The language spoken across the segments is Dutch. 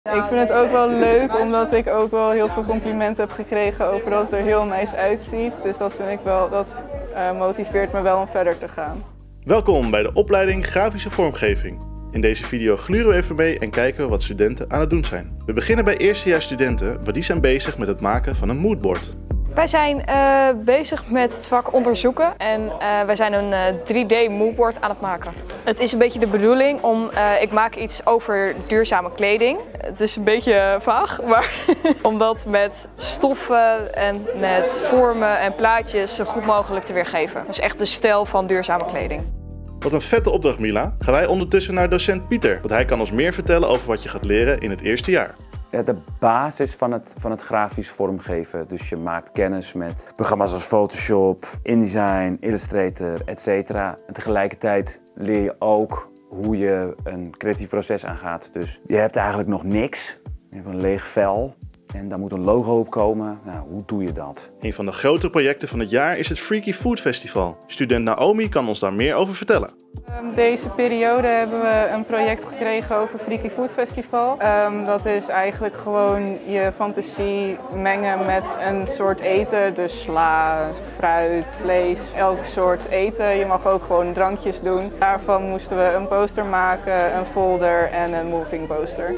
Ik vind het ook wel leuk, omdat ik ook wel heel veel complimenten heb gekregen over dat het er heel nice uitziet. Dus dat vind ik wel, dat motiveert me wel om verder te gaan. Welkom bij de opleiding Grafische Vormgeving. In deze video gluren we even mee en kijken we wat studenten aan het doen zijn. We beginnen bij eerstejaars studenten, want die zijn bezig met het maken van een moodboard. Wij zijn bezig met het vak onderzoeken en wij zijn een 3D moodboard aan het maken. Het is een beetje de bedoeling om, ik maak iets over duurzame kleding. Het is een beetje vaag, maar om dat met stoffen en met vormen en plaatjes zo goed mogelijk te weergeven. Dus echt de stijl van duurzame kleding. Wat een vette opdracht, Mila. Gaan wij ondertussen naar docent Pieter, want hij kan ons meer vertellen over wat je gaat leren in het eerste jaar. De basis van het grafisch vormgeven. Dus je maakt kennis met programma's als Photoshop, InDesign, Illustrator, etc. En tegelijkertijd leer je ook hoe je een creatief proces aangaat. Dus je hebt eigenlijk nog niks. Je hebt een leeg vel. En daar moet een logo op komen. Nou, hoe doe je dat? Een van de grote projecten van het jaar is het Freaky Food Festival. Student Naomi kan ons daar meer over vertellen. Deze periode hebben we een project gekregen over Freaky Food Festival. Dat is eigenlijk gewoon je fantasie mengen met een soort eten. Dus sla, fruit, vlees, elk soort eten. Je mag ook gewoon drankjes doen. Daarvan moesten we een poster maken, een folder en een moving poster.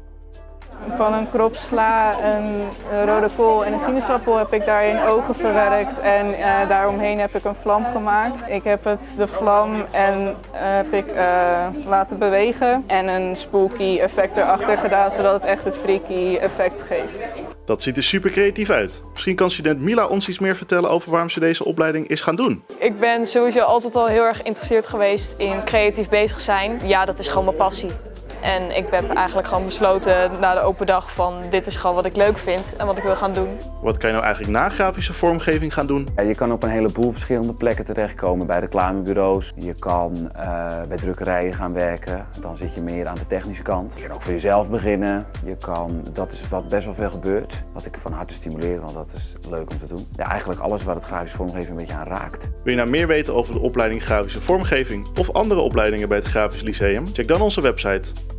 Van een krop sla, een rode kool en een sinaasappel heb ik daarin ogen verwerkt en daaromheen heb ik een vlam gemaakt. Ik heb de vlam heb ik laten bewegen en een spooky effect erachter gedaan, zodat het echt het freaky effect geeft. Dat ziet er super creatief uit. Misschien kan student Mila ons iets meer vertellen over waarom ze deze opleiding is gaan doen. Ik ben sowieso altijd al heel erg geïnteresseerd geweest in creatief bezig zijn. Ja, dat is gewoon mijn passie. En ik heb eigenlijk gewoon besloten na de open dag van dit is gewoon wat ik leuk vind en wat ik wil gaan doen. Wat kan je nou eigenlijk na grafische vormgeving gaan doen? Je kan op een heleboel verschillende plekken terechtkomen. Bij reclamebureaus, je kan bij drukkerijen gaan werken. Dan zit je meer aan de technische kant. Je kan ook voor jezelf beginnen. Dat is wat best wel veel gebeurt. Wat ik van harte stimuleer, want dat is leuk om te doen. Ja, eigenlijk alles waar het grafische vormgeving een beetje aan raakt. Wil je nou meer weten over de opleiding Grafische Vormgeving of andere opleidingen bij het Grafisch Lyceum? Check dan onze website.